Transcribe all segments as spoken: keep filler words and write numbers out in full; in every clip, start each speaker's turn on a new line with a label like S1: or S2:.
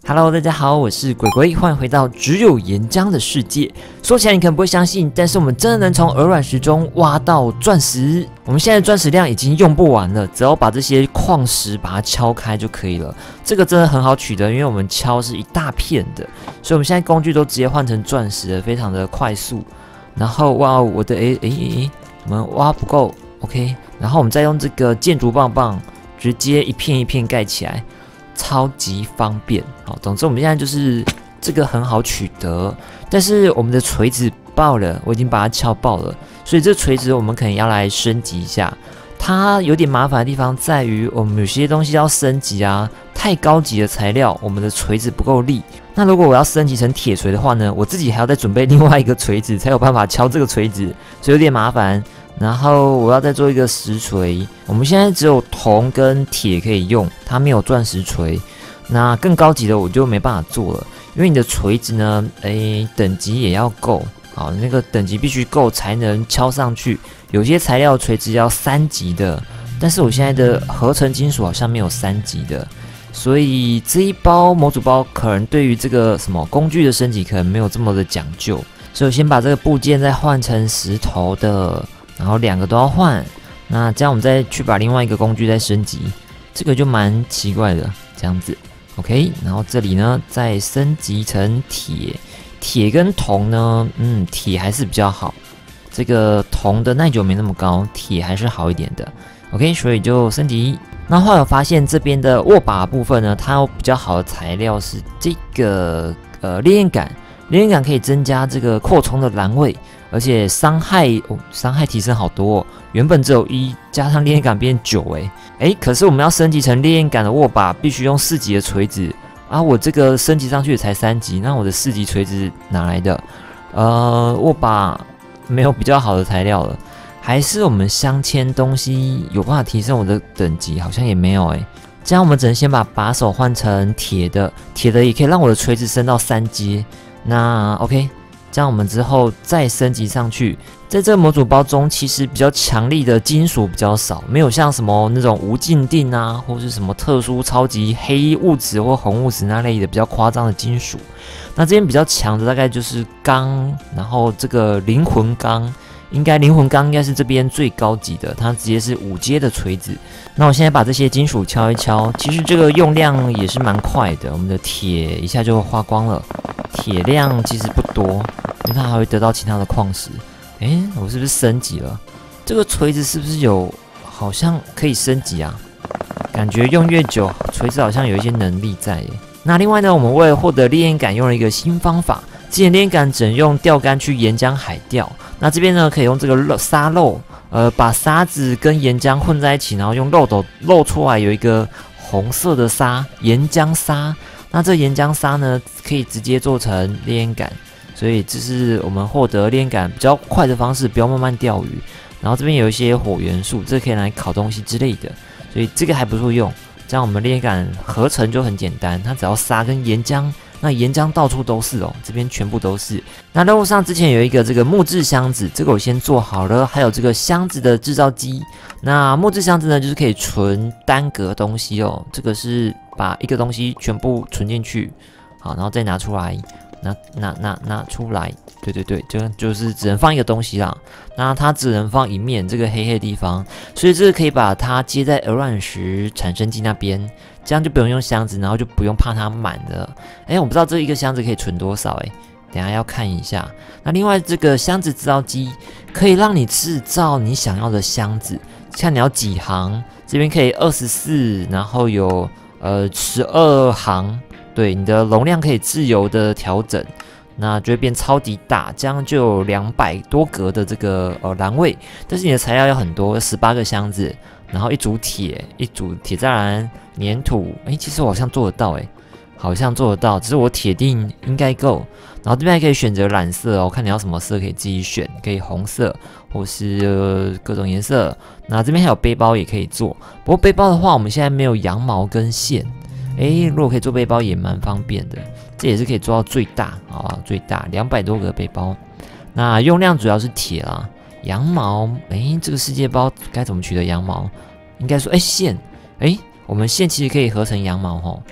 S1: Hello， 大家好，我是鬼鬼，欢迎回到只有岩浆的世界。说起来你可能不会相信，但是我们真的能从鹅卵石中挖到钻石。我们现在的钻石量已经用不完了，只要把这些矿石把它敲开就可以了。这个真的很好取得，因为我们敲是一大片的，所以我们现在工具都直接换成钻石了，非常的快速。然后哇，我的诶诶诶，我们挖不够 ，OK， 然后我们再用这个建筑棒棒直接一片一片盖起来。超级方便，好，总之我们现在就是这个很好取得，但是我们的锤子爆了，我已经把它敲爆了，所以这锤子我们可能要来升级一下。它有点麻烦的地方在于，我们有些东西要升级啊，太高级的材料，我们的锤子不够力。那如果我要升级成铁锤的话呢，我自己还要再准备另外一个锤子，才有办法敲这个锤子，所以有点麻烦。然后我要再做一个石锤，我们现在只有铜跟铁可以用，它没有钻石锤。那更高级的我就没办法做了，因为你的锤子呢，诶，等级也要够，好，那个等级必须够才能敲上去。有些材料锤子要三级的，但是我现在的合成金属好像没有三级的，所以这一包模组包可能对于这个什么工具的升级可能没有这么的讲究，所以我先把这个部件再换成石头的。然后两个都要换，那这样我们再去把另外一个工具再升级，这个就蛮奇怪的，这样子 ，OK。然后这里呢再升级成铁，铁跟铜呢，嗯，铁还是比较好，这个铜的耐久没那么高，铁还是好一点的 ，OK。所以就升级。那后来我发现这边的握把部分呢，它有比较好的材料是这个呃烈焰杆，烈焰杆可以增加这个扩充的栏位。而且伤害哦，伤害提升好多哦，原本只有一，加上烈焰杆变九诶诶，可是我们要升级成烈焰杆的握把，必须用四级的锤子啊，我这个升级上去才三级，那我的四级锤子哪来的？呃，握把没有比较好的材料了，还是我们镶嵌东西有办法提升我的等级？好像也没有诶，这样我们只能先把把手换成铁的，铁的也可以让我的锤子升到三阶，那 OK。这样我们之后再升级上去，在这个模组包中，其实比较强力的金属比较少，没有像什么那种无尽定啊，或是什么特殊超级黑物质或红物质那类的比较夸张的金属。那这边比较强的大概就是钢，然后这个灵魂钢，应该灵魂钢应该是这边最高级的，它直接是五阶的锤子。那我现在把这些金属敲一敲，其实这个用量也是蛮快的，我们的铁一下就花光了。铁量其实不多，因为它还会得到其他的矿石。诶，我是不是升级了？这个锤子是不是有好像可以升级啊？感觉用越久，锤子好像有一些能力在耶。那另外呢，我们为了获得烈焰杆用了一个新方法。之前烈焰杆只能用钓竿去岩浆海钓，那这边呢可以用这个肉沙漏，呃，把沙子跟岩浆混在一起，然后用漏斗漏出来有一个红色的沙，岩浆沙。那这岩浆沙呢，可以直接做成烈焰杆，所以这是我们获得烈焰杆比较快的方式，不要慢慢钓鱼。然后这边有一些火元素，这可以拿来烤东西之类的，所以这个还不错用。这样我们烈焰杆合成就很简单，它只要沙跟岩浆，那岩浆到处都是哦，这边全部都是。那任务上之前有一个这个木质箱子，这个我先做好了，还有这个箱子的制造机。那木质箱子呢，就是可以存单格东西哦，这个是。把一个东西全部存进去，好，然后再拿出来，拿拿拿拿出来，对对对，就就是只能放一个东西啦。那它只能放一面这个黑黑的地方，所以这个可以把它接在鹅卵石产生机那边，这样就不用用箱子，然后就不用怕它满了。哎，我不知道这一个箱子可以存多少，哎，等一下要看一下。那另外这个箱子制造机可以让你制造你想要的箱子，看你要几行，这边可以二十四，然后有。呃，十二行，对，你的容量可以自由的调整，那就会变超级大，这样就有两百多格的这个呃栏位，但是你的材料要很多，十八个箱子，然后一组铁，一组铁栅栏、粘土，诶，其实我好像做得到，诶，好像做得到，只是我铁定应该够。然后这边还可以选择染色哦，看你要什么色可以自己选，可以红色或是、呃、各种颜色。那这边还有背包也可以做，不过背包的话，我们现在没有羊毛跟线。诶，如果可以做背包也蛮方便的，这也是可以做到最大啊，最大两百多个背包。那用量主要是铁啦，羊毛，诶，这个世界包该怎么取得羊毛？应该说，诶，线，诶，我们线其实可以合成羊毛吼。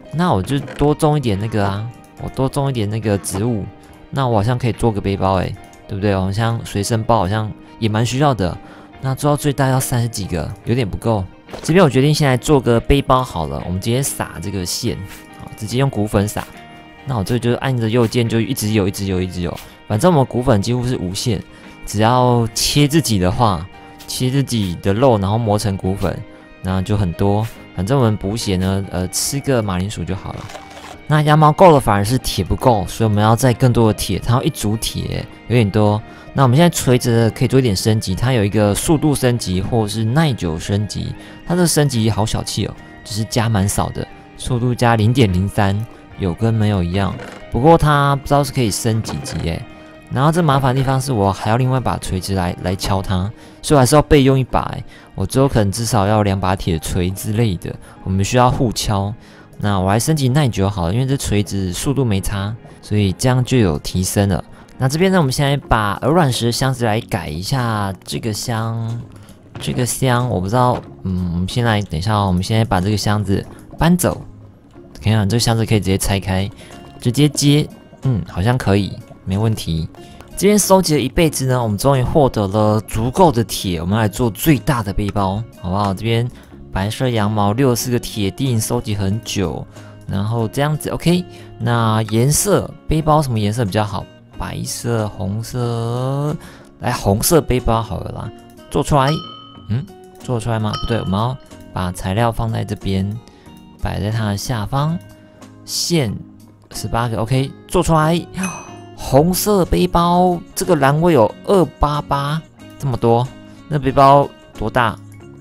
S1: 那我就多种一点那个啊，我多种一点那个植物，那我好像可以做个背包诶，对不对？好像随身包好像也蛮需要的。那做到最大要三十几个，有点不够。这边我决定先来做个背包好了，我们直接撒这个线，好，直接用骨粉撒。那我这个就按着右键就一直有，一直有，一直有。反正我们骨粉几乎是无限，只要切自己的话，切自己的肉，然后磨成骨粉，那就很多。反正我们补血呢，呃，吃个马铃薯就好了。那羊毛够了，反而是铁不够，所以我们要再更多的铁。它要一组铁，有点多。那我们现在锤子可以做一点升级，它有一个速度升级或者是耐久升级。它这个升级好小气哦，只是加蛮少的，速度加 零点零三， 有跟没有一样。不过它不知道是可以升几级诶。然后这麻烦的地方是我还要另外把锤子来来敲它，所以我还是要备用一把诶。我之后可能至少要两把铁锤之类的，我们需要互敲。那我来升级耐久好了，因为这锤子速度没差，所以这样就有提升了。那这边呢，我们现在把鹅卵石的箱子来改一下，这个箱，这个箱我不知道，嗯，我们先来等一下哦，我们现在把这个箱子搬走，看看这个箱子可以直接拆开，直接接，嗯，好像可以，没问题。这边收集了一辈子呢，我们终于获得了足够的铁，我们来做最大的背包，好不好？这边白色羊毛六十四个铁锭，收集很久，然后这样子 OK。那颜色背包什么颜色比较好？白色、红色，来红色背包好了啦，做出来，嗯，做得出来吗？不对，我们要把材料放在这边，摆在它的下方，线十八个 OK， 做出来。红色背包，这个栏位有二八八，这么多，那背包多大？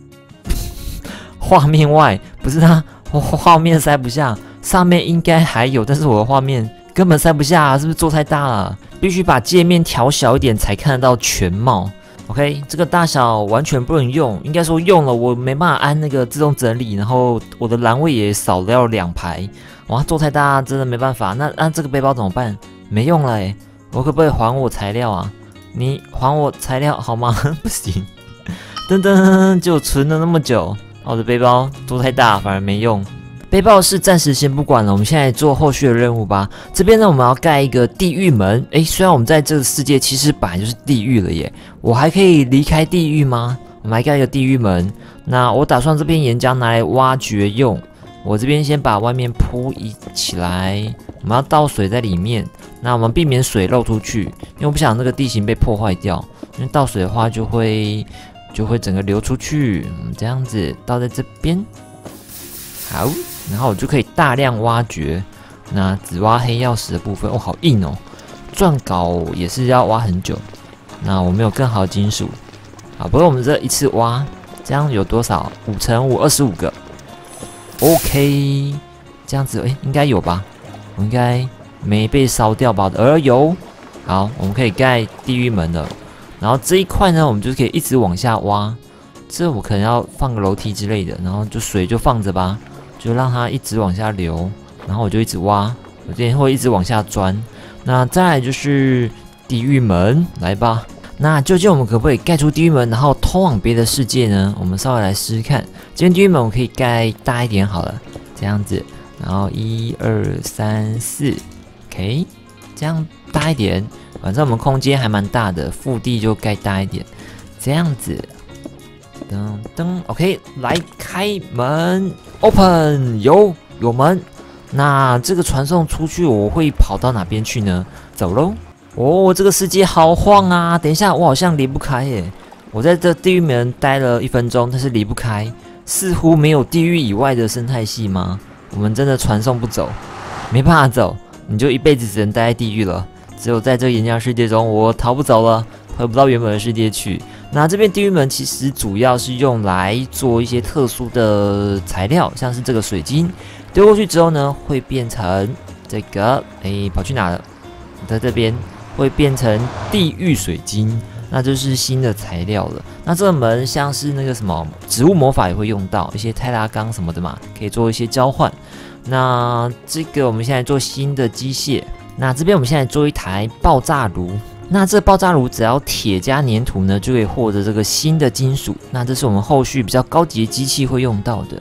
S1: 画面外不是它，画面塞不下，上面应该还有，但是我的画面根本塞不下，是不是做太大了？必须把界面调小一点才看得到全貌。OK， 这个大小完全不能用，应该说用了我没办法按那个自动整理，然后我的栏位也少掉两排，哇，做太大真的没办法。那那这个背包怎么办？没用了欸，我可不可以还我材料啊？你还我材料好吗？不行，噔噔，就存了那么久，我的背包做太大，反而没用。背包是暂时先不管了，我们现在做后续的任务吧。这边呢，我们要盖一个地狱门。诶，虽然我们在这个世界其实本来就是地狱了耶，我还可以离开地狱吗？我们来盖一个地狱门。那我打算这边岩浆拿来挖掘用。我这边先把外面铺一起来，我们要倒水在里面。那我们避免水漏出去，因为我不想那个地形被破坏掉。因为倒水的话就会就会整个流出去。嗯，这样子倒在这边，好，然后我就可以大量挖掘。那只挖黑曜石的部分，哦，好硬哦！钻镐也是要挖很久。那我们有更好的金属，好，不过我们这一次挖，这样有多少？五乘五，二十五个。OK， 这样子，诶，应该有吧？我应该没被烧掉吧？而有，好，我们可以盖地狱门了。然后这一块呢，我们就可以一直往下挖。这我可能要放个楼梯之类的，然后就水就放着吧，就让它一直往下流。然后我就一直挖，我这边会一直往下钻。那再来就是地狱门，来吧。那究竟我们可不可以盖出地狱门，然后通往别的世界呢？我们稍微来试试看。这边地狱门我可以盖大一点好了，这样子。然后一二三四 ，OK， 这样大一点。反正我们空间还蛮大的，腹地就盖大一点，这样子。噔噔 ，OK， 来开门 ，Open， 有有门。那这个传送出去，我会跑到哪边去呢？走喽。哦，这个世界好晃啊！等一下，我好像离不开耶。我在这地狱门待了一分钟，但是离不开，似乎没有地狱以外的生态系吗？我们真的传送不走，没办法走，你就一辈子只能待在地狱了。只有在这个岩浆世界中，我逃不走了，回不到原本的世界去。那这边地狱门其实主要是用来做一些特殊的材料，像是这个水晶，丢过去之后呢，会变成这个，哎，跑去哪了？在这边。会变成地狱水晶，那就是新的材料了。那这个门像是那个什么植物魔法也会用到一些泰拉钢什么的嘛，可以做一些交换。那这个我们现在做新的机械，那这边我们现在做一台爆炸炉。那这爆炸炉只要铁加粘土呢，就可以获得这个新的金属。那这是我们后续比较高级的机器会用到的。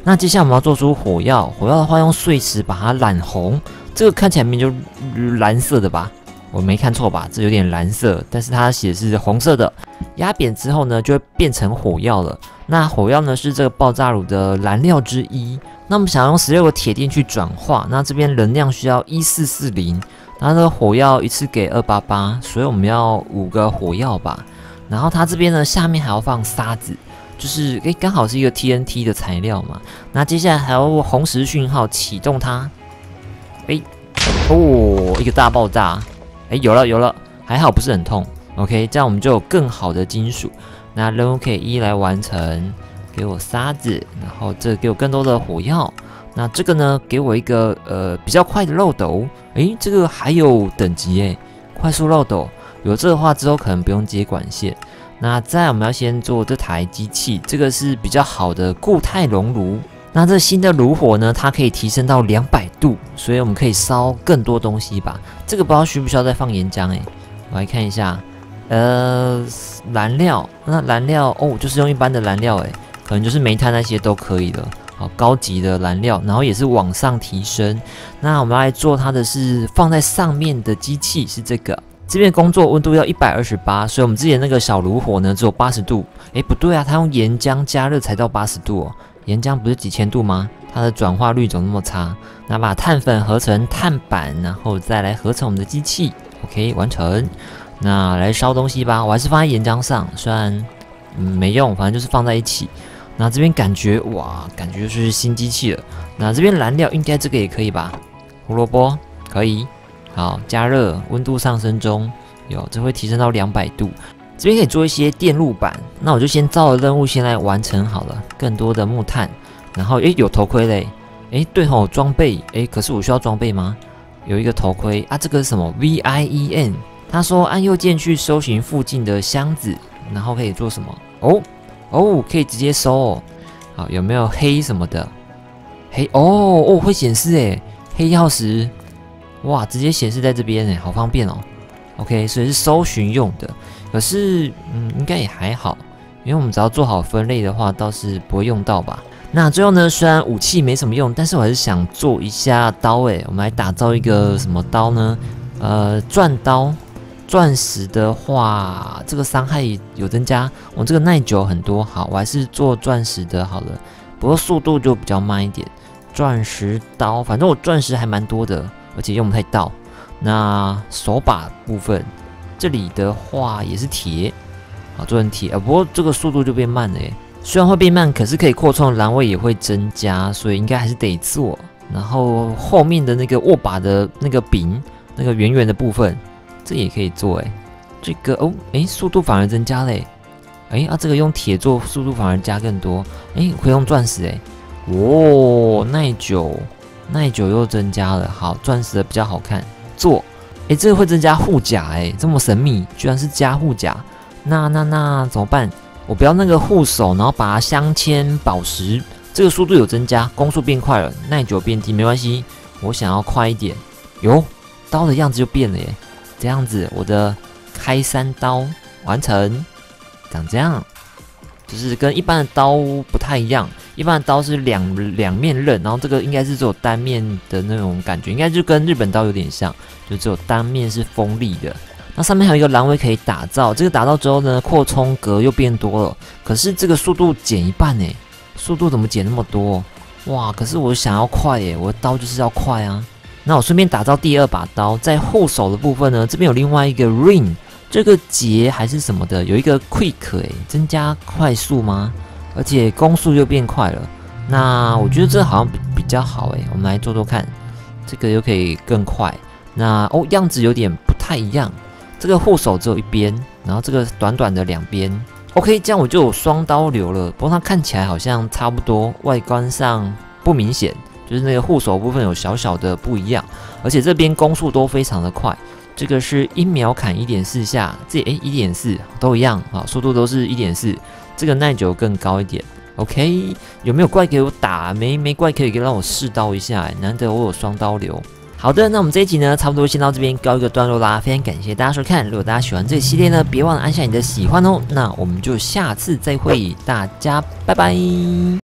S1: 那接下来我们要做出火药，火药的话用碎石把它染红，这个看起来明明就蓝色的吧？我没看错吧？这有点蓝色，但是它写的是红色的。压扁之后呢，就会变成火药了。那火药呢是这个爆炸炉的燃料之一。那我们想要用十六个铁锭去转化，那这边能量需要一四四零，然后这个火药一次给二八八，所以我们要五个火药吧。然后它这边呢下面还要放沙子。就是诶，刚好是一个 T N T 的材料嘛。那接下来还要红石讯号启动它。诶，哦，一个大爆炸。诶，有了有了，还好不是很痛。OK， 这样我们就有更好的金属。那任务可以一来完成，给我沙子，然后这给我更多的火药。那这个呢，给我一个呃比较快的漏斗。诶，这个还有等级诶，快速漏斗。有这个话之后可能不用接管线。那再来我们要先做这台机器，这个是比较好的固态熔炉。那这新的炉火呢，它可以提升到两百度，所以我们可以烧更多东西吧。这个不知道需不需要再放岩浆诶，我来看一下，呃，燃料，那燃料哦，就是用一般的燃料诶，可能就是煤炭那些都可以了。好，高级的燃料，然后也是往上提升。那我们来做它的是放在上面的机器是这个。这边工作温度要一百二十八，所以我们之前那个小炉火呢只有八十度。诶，不对啊，它用岩浆加热才到八十度哦。岩浆不是几千度吗？它的转化率怎么那么差？那把碳粉合成碳板，然后再来合成我们的机器。OK， 完成。那来烧东西吧，我还是放在岩浆上，虽然、嗯、没用，反正就是放在一起。那这边感觉哇，感觉就是新机器了。那这边燃料应该这个也可以吧？胡萝卜可以。好，加热，温度上升中，有，这会提升到两百度。这边可以做一些电路板，那我就先照着任务先来完成好了。更多的木炭，然后诶有头盔嘞，诶对吼，装备，诶可是我需要装备吗？有一个头盔啊，这个是什么 ？V I E N， 他说按右键去搜寻附近的箱子，然后可以做什么？哦哦，可以直接搜哦。好，有没有黑什么的？黑哦哦会显示诶，黑曜石。哇，直接显示在这边哎，好方便哦。OK， 所以是搜寻用的，可是嗯，应该也还好，因为我们只要做好分类的话，倒是不会用到吧。那最后呢，虽然武器没什么用，但是我还是想做一下刀哎。我们来打造一个什么刀呢？呃，钻刀。钻石的话，这个伤害有增加，我这个耐久很多。好，我还是做钻石的好了，不过速度就比较慢一点。钻石刀，反正我钻石还蛮多的。而且用不太到。那手把部分，这里的话也是铁，好做成铁啊。不过这个速度就变慢了耶。虽然会变慢，可是可以扩充的栏位也会增加，所以应该还是得做。然后后面的那个握把的那个柄，那个圆圆的部分，这也可以做哎。这个哦，哎，速度反而增加嘞。哎啊，这个用铁做速度反而加更多。哎，可以用钻石哎。哦，耐久。耐久又增加了，好，钻石的比较好看。做，诶，这个会增加护甲，诶，这么神秘，居然是加护甲。那那那怎么办？我不要那个护手，然后把它镶嵌宝石，这个速度有增加，攻速变快了，耐久变低，没关系，我想要快一点。哟，刀的样子就变了耶，这样子，我的开山刀完成，长这样，就是跟一般的刀不太一样。一般的刀是两两面刃，然后这个应该是只有单面的那种感觉，应该就跟日本刀有点像，就只有单面是锋利的。那上面还有一个栏位可以打造，这个打造之后呢，扩充格又变多了，可是这个速度减一半诶，速度怎么减那么多？哇！可是我想要快耶，我的刀就是要快啊。那我顺便打造第二把刀，在护手的部分呢，这边有另外一个 ring， 这个结还是什么的，有一个 quick 诶，增加快速吗？而且攻速又变快了，那我觉得这好像 比, 比较好诶，我们来做做看，这个又可以更快。那哦，样子有点不太一样，这个护手只有一边，然后这个短短的两边。OK， 这样我就有双刀流了，不过它看起来好像差不多，外观上不明显，就是那个护手部分有小小的不一样，而且这边攻速都非常的快。这个是一秒砍 一点四 下，这诶 一点四 都一样啊，速度都是 一点四。这个耐久更高一点 ，OK？ 有没有怪给我打？没没怪可以让我试刀一下，难得我有双刀流。好的，那我们这一集呢，差不多先到这边告一个段落啦。非常感谢大家收看，如果大家喜欢这个系列呢，别忘了按下你的喜欢哦。那我们就下次再会，大家拜拜。